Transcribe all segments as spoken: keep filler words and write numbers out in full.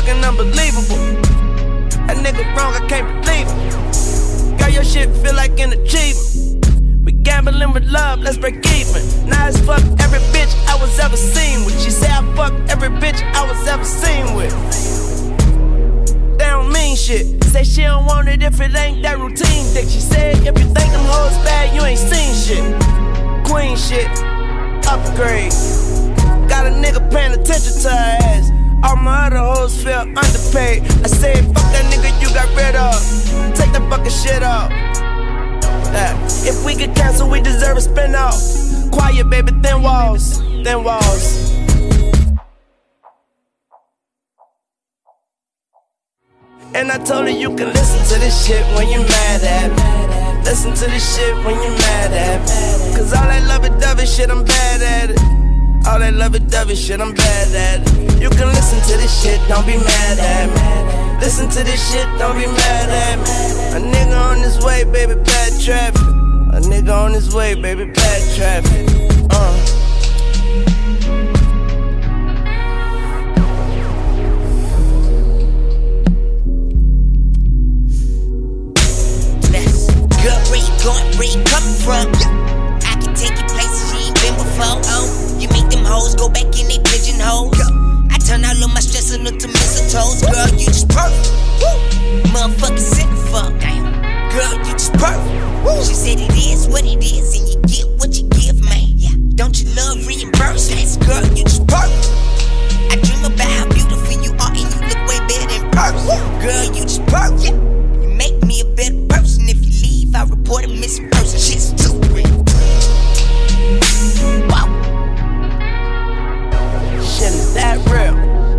fucking unbelievable. That nigga wrong, I can't believe it. Girl, your shit feel like an achievement. We gambling with love, let's break even. Now it's fuck every bitch I was ever seen with. She say I fuck every bitch I was ever seen with. They don't mean shit. Say she don't want it if it ain't that routine dick. She said if you think them hoes bad, you ain't seen shit. Queen shit, upgrade. Got a nigga paying attention to her ass. All my other hoes feel underpaid. I said fuck that nigga you got rid of. Take that fucking shit off. Yeah. If we get canceled, we deserve a spin-off. Quiet, baby, thin walls, thin walls. And I told her you can listen to this shit when you're mad at me. Listen to this shit when you're mad at me. Cause all that lovey-dovey shit, I'm bad at it. All that lovey-dovey shit, I'm bad at it. You can listen to this shit, don't be mad at me. Listen to this shit, don't be mad at me. A nigga on his way, baby, bad traffic. A nigga on his way, baby, bad traffic. Uh. Where you coming from? I can take you places you ain't been before. Oh, you make them hoes go back in they pigeonholes. I turn all of my stress into mistletoes. Girl, you just perfect. Motherfucking centerfold. Damn. Girl, you just perfect. She said it is what it is, and you get what you give, man. Yeah. Don't you love reimbursements? Girl, you just perfect. I dream about how beautiful you are, and you look way better in person. Girl, you just perfect. You make me a better person if you leave. I report a missing person. Shit's too real. Wow. Shit is that real.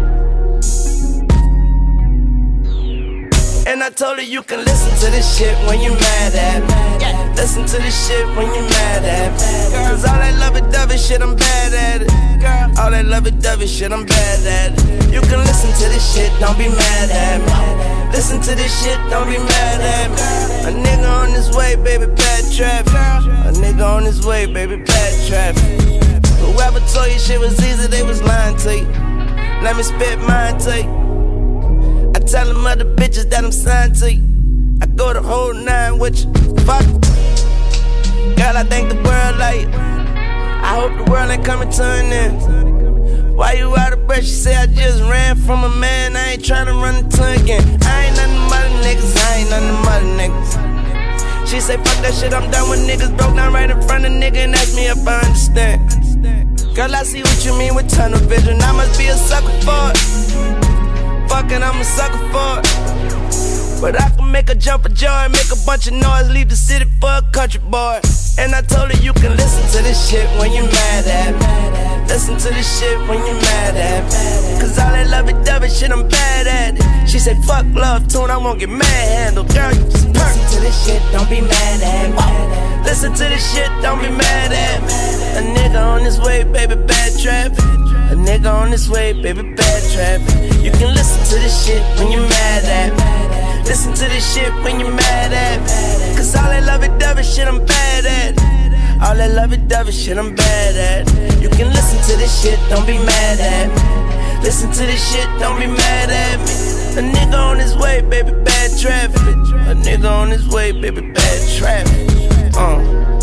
And I told her you can listen to this shit when you're mad at me. Yeah. Listen to this shit when you're mad at me. Cause all that lovey-dovey shit, I'm bad at it. All that lovey-dovey shit, I'm bad at it. You can listen to this shit, don't be mad at me. Listen to this shit, don't be mad at me. A nigga on his way, baby, bad traffic. A nigga on his way, baby, bad traffic. Whoever told you shit was easy, they was lying to you. Let me spit mine to you. I tell them other bitches that I'm signed to you. I go the whole nine with you. Fuck. Girl, I thank the world like you. I hope the world ain't coming to an end. Why you out of breath? She say I just ran from a man. I ain't tryna run into again. I ain't nothing but the niggas. I ain't nothing but the niggas. She say fuck that shit. I'm done with niggas. Broke down right in front of nigga and ask me if I understand. Girl, I see what you mean with tunnel vision. I must be a sucker for it. Fucking, I'm a sucker for it. But I can make a jump for joy, make a bunch of noise, leave the city for a country boy. And I told her you can listen to this shit when you're mad at me. Listen to this shit when you're mad at me. Cause all that lovey-dovey shit, I'm bad at it. She said fuck love tune, I won't get mad handled. Girl, you just listen to this shit, don't be mad at me. Listen to this shit, don't be mad at me. A nigga on his way, baby, bad traffic. A nigga on his way, baby, bad traffic. You can listen to this shit when you're mad at me. Listen to this shit when you're mad at me. Cause all that lovey-dovey shit, I'm bad at it. All that lovey-dovey shit, I'm bad at. You can listen to this shit, don't be mad at me. Listen to this shit, don't be mad at me. A nigga on his way, baby, bad traffic. A nigga on his way, baby, bad traffic. Uh.